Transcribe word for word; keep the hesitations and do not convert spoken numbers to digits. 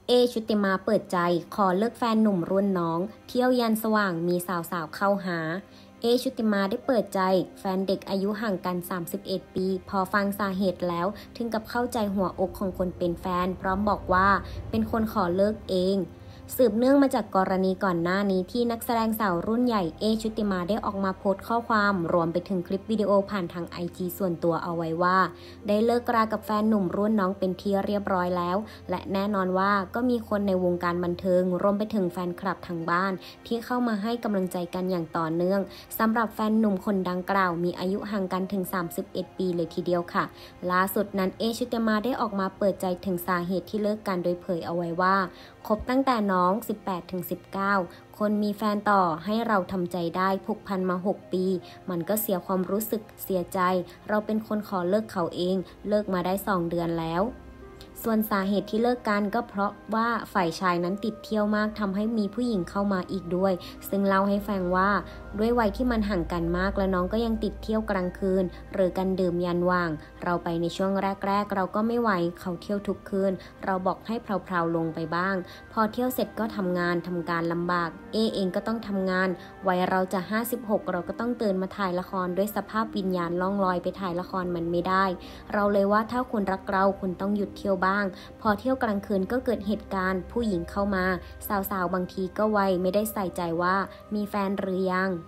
เอชุติมาเปิดใจขอเลิกแฟนหนุ่มรุ่นน้องเที่ยวยันสว่างมีสาวๆเข้าหาเอชุติมาได้เปิดใจแฟนเด็กอายุห่างกันสามสิบเอ็ดปีพอฟังสาเหตุแล้วถึงกับเข้าใจหัวอกของคนเป็นแฟนพร้อมบอกว่าเป็นคนขอเลิกเองสืบเนื่องมาจากกรณีก่อนหน้านี้ที่นักแสดงสาวรุ่นใหญ่เอชุติมาได้ออกมาโพสต์ข้อความรวมไปถึงคลิปวิดีโอผ่านทาง ไอ จี ส่วนตัวเอาไว้ว่าได้เลิกรากับแฟนหนุ่มรุ่นน้องเป็นที่เรียบร้อยแล้วและแน่นอนว่าก็มีคนในวงการบันเทิงรวมไปถึงแฟนคลับทางบ้านที่เข้ามาให้กำลังใจกันอย่างต่อเนื่องสำหรับแฟนหนุ่มคนดังกล่าวมีอายุห่างกันถึงสามสิบเอ็ดปีเลยทีเดียวค่ะล่าสุดนั้นเอชุติมาได้ออกมาเปิดใจถึงสาเหตุที่เลิกกันโดยเผยเอาไว้ว่าคบตั้งแต่น้องสิบแปดถึงสิบเก้าคนมีแฟนต่อให้เราทำใจได้ผูกพันมาหกปีมันก็เสียความรู้สึกเสียใจเราเป็นคนขอเลิกเขาเองเลิกมาได้สองเดือนแล้วส่วนสาเหตุที่เลิกกันก็เพราะว่าฝ่ายชายนั้นติดเที่ยวมากทำให้มีผู้หญิงเข้ามาอีกด้วยซึ่งเล่าให้ฟังว่าด้วยวัยที่มันห่างกันมากและน้องก็ยังติดเที่ยวกลางคืนหรือกันดื่มยันว่างเราไปในช่วงแรกๆเราก็ไม่ไหวเขาเที่ยวทุกคืนเราบอกให้เพลาๆลงไปบ้างพอเที่ยวเสร็จก็ทำงานทำการลำบากเอเองก็ต้องทำงานวัยเราจะห้าสิบหกเราก็ต้องตื่นมาถ่ายละครด้วยสภาพวิญญาณล่องลอยไปถ่ายละครมันไม่ได้เราเลยว่าถ้าคุณรักเราคุณต้องหยุดเที่ยวบ้างพอเที่ยวกลางคืนก็เกิดเหตุการณ์ผู้หญิงเข้ามาสาวๆบางทีก็ไวไม่ได้ใส่ใจว่ามีแฟนหรือยัง